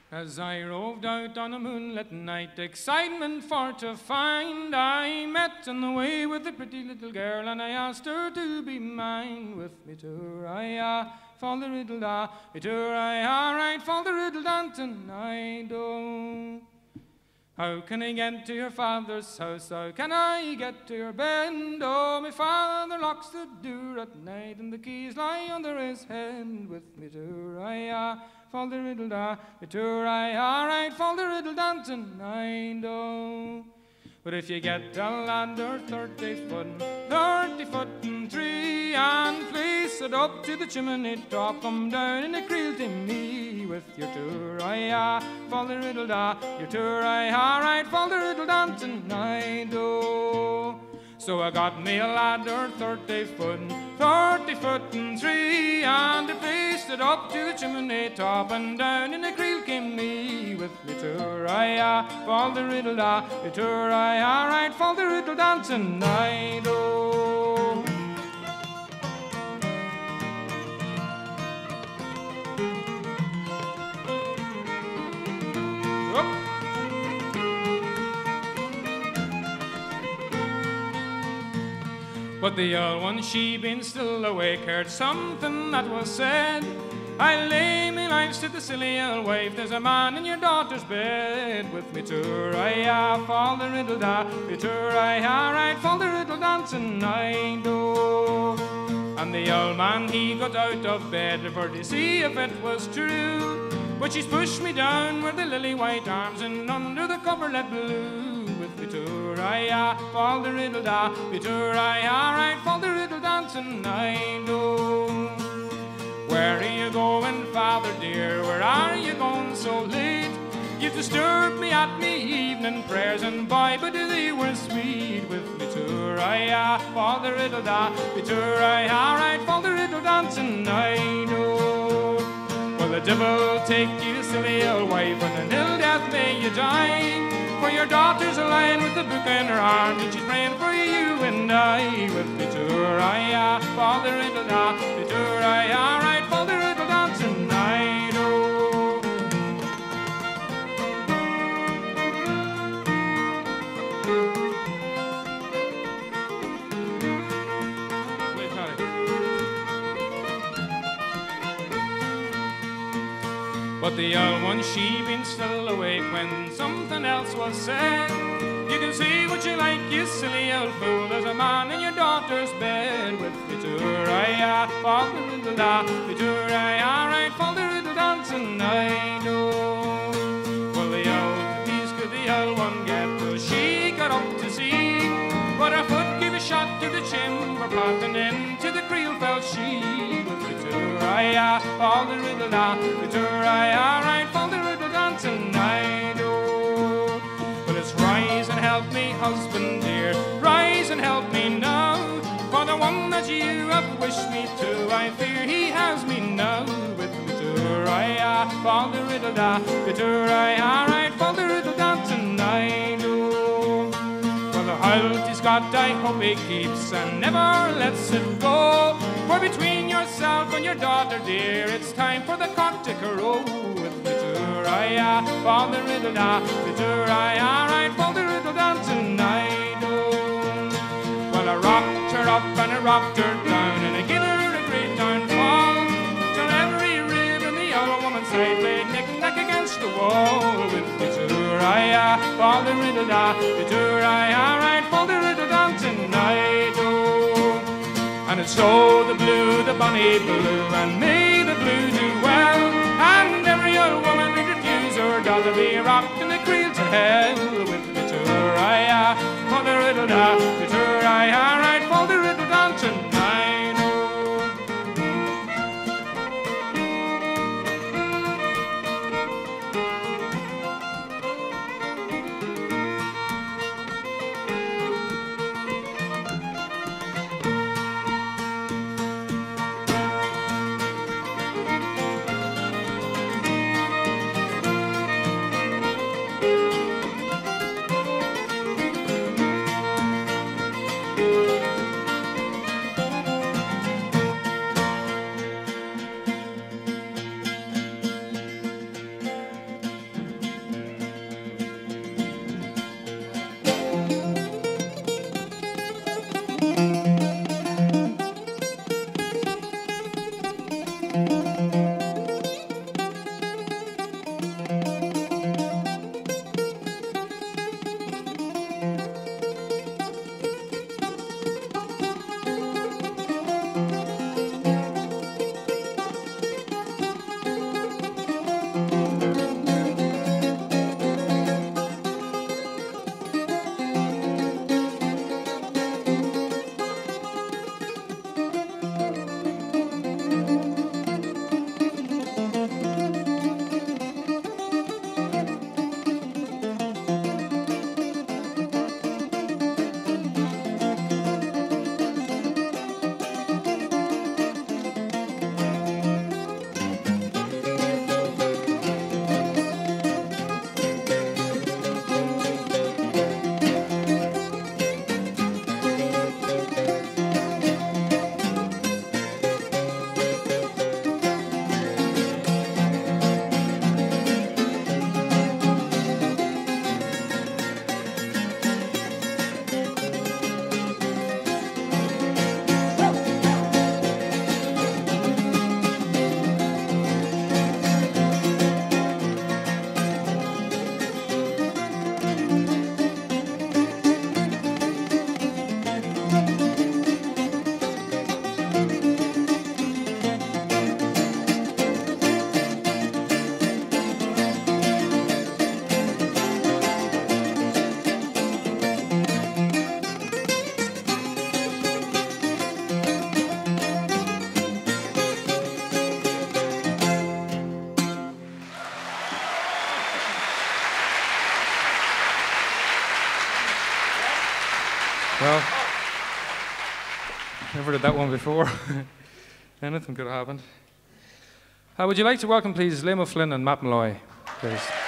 As I roved out on a moonlit night, excitement for to find, I met on the way with a pretty little girl, and I asked her to be mine. With me to I fall the riddle da, me to I right fall the riddle dan tonight. Oh, how can I get to your father's house? How can I get to your bed? Oh, my father locks the door at night, and the keys lie under his head. With me to I fall the riddle da, me to I right fall the riddle dan tonight. Oh, but if you get a ladder 30 foot and 3, and place it up to the chimney top, come down in a creel to me with your tour. I fall the riddle da, your tour. I right fall the riddle dan tonight. Oh, so I got me a ladder 30 foot and 3, and I placed it up to the chimney top, and down in the creel came me with me tour. I fall the riddle da, your tour. I right fall the riddle dan tonight. Oh, but the old one, she been still awake, heard something that was said. I lay me lives to the silly old wife, there's a man in your daughter's bed. With me tour, I fall the riddle da, me tour, I right fall the riddle dan tonight. Oh, and the old man, he got out of bed for to see if it was true, but she's pushed me down where the lily white arms and under the coverlet blue. With me tour, I fall the riddle da, me tour, I right fall the riddle dan tonight. Oh, where are you going, father dear? Where are you going so late? You disturbed me at me evening prayers, and boy, but they were sweet. With me tour, I fall the riddle da, me tour, I right fall the riddle dan tonight. Oh, well, the devil take you, silly old wife, and an ill death may you die. For your daughter's lying with the book in her arms, and she's praying for you and I. With me tour, I fall the riddle da, me tour, I right fall the riddle dan tonight. Oh, wait, Paddy. But the old one, she been still awake when something else was said. You can see what you like, you silly old fool, there's a man in your daughter's bed. With me tour, I fall the riddle da, me tour, I right fall the riddle dan tonight. Oh, well, the old piece could the old one get, well, she got up to see, but her foot gave a shot to the chamber pot, and into the creel fell she. With me tour, I fall the riddle da, me tour, I right fall the riddle dan tonight. Oh, well, it's rise and help me, husband dear, rise and help me now, for the one that you have wished me to, I fear he has me now. With me tour, I fall the riddle da, me tour, I right fall the riddle dan tonight. Oh, well, the halt he's got, I hope he keeps, and never lets it go, for between yourself and your daughter dear, it's time for the cock to crow. With me tour, I fall the riddle da, me tour, I right fall the riddle dan tonight. Oh, well, I rocked her up and I rocked her down, and I give her a great downfall, till every rib in the old woman's side lay knick-knack against the wall. With me tour, I fall the riddle da, me tour, I right fall the riddle dan tonight. Oh, and it's so the blue, the bonny blue, and may the blue do well, and every old woman would refuse her daughter be rocked in the creel to hell. With me tour, I fall the riddle da, me tour, I right fall the riddle dan tonight. Oh, Well, never did that one before. Anything could have happened. Would you like to welcome, please, Liam O'Flynn and Matt Molloy, please?